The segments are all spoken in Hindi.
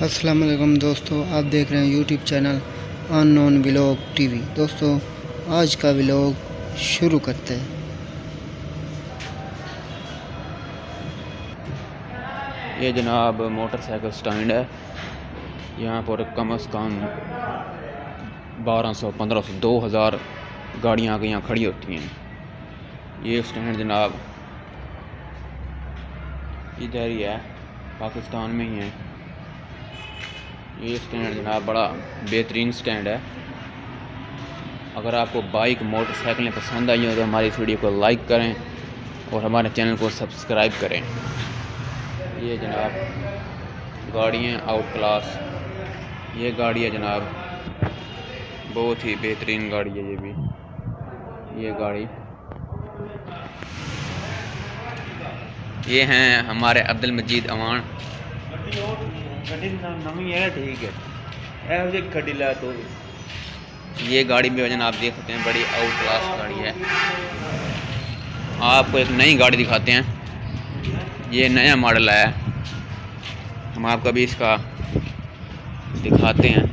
अस्सलाम वालेकुम दोस्तों, आप देख रहे हैं YouTube channel unknown vlog TV. दोस्तों आज का व्लॉग शुरू करते हैं। ये जनाब मोटरसाइकिल स्टैंड है। यहाँ पर कम से कम 1200, 1500, 2000 गाड़ियाँ आके यहाँ खड़ी होती हैं। ये स्टैंड जनाब इधर ही है, पाकिस्तान में ही है। ये स्टैंड जनाब बड़ा बेहतरीन स्टैंड है। अगर आपको बाइक मोटरसाइकिलें पसंद आई हो तो हमारी इस वीडियो को लाइक करें और हमारे चैनल को सब्सक्राइब करें। ये जनाब गाड़ी हैं आउट क्लास। ये गाड़ी है जनाब, बहुत ही बेहतरीन गाड़ी है ये भी। ये गाड़ी ये हैं हमारे अब्दुल मजीद अवान। ये गाड़ी भी वजन आप देख सकते हैं, बड़ी आउट क्लास गाड़ी है। आपको एक नई गाड़ी दिखाते हैं। ये नया मॉडल आया है, हम आपको अभी इसका दिखाते हैं।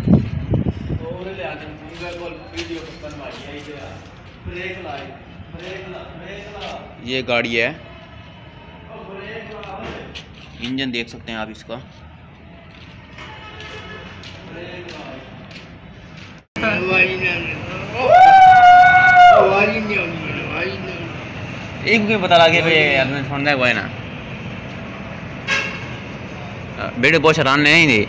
ये गाड़ी है, इंजन देख सकते हैं आप इसका। एक भी पता लगे भाई आदमी सुन रहा है ना, बेटे बहुत हैरान नहीं थी।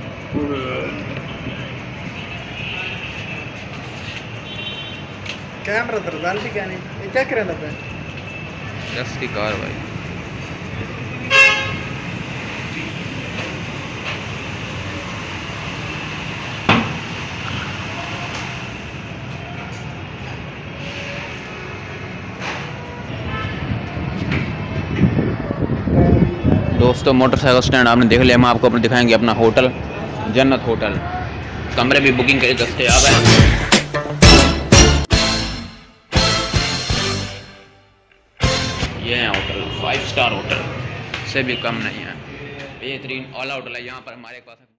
कैमरा दर्दाल भी क्या नहीं, ये क्या कर रहा था? दस की कार भाई। दोस्तों मोटरसाइकिल स्टैंड आपने देख लिया। हम आपको अपने दिखाएंगे अपना होटल जन्नत होटल। कमरे भी बुकिंग के लिए दस्तयाब है। ये है होटल, 5 स्टार होटल से भी कम नहीं है। बेहतरीन ऑल होटल है। यहाँ पर हमारे पास